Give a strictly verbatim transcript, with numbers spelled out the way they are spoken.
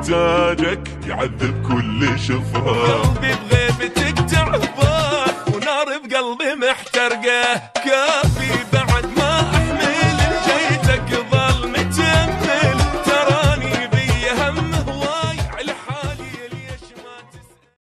محتاجك يعذب كل شفاه. قلبي بغيبتك تعبان ونار بقلبي محترقه.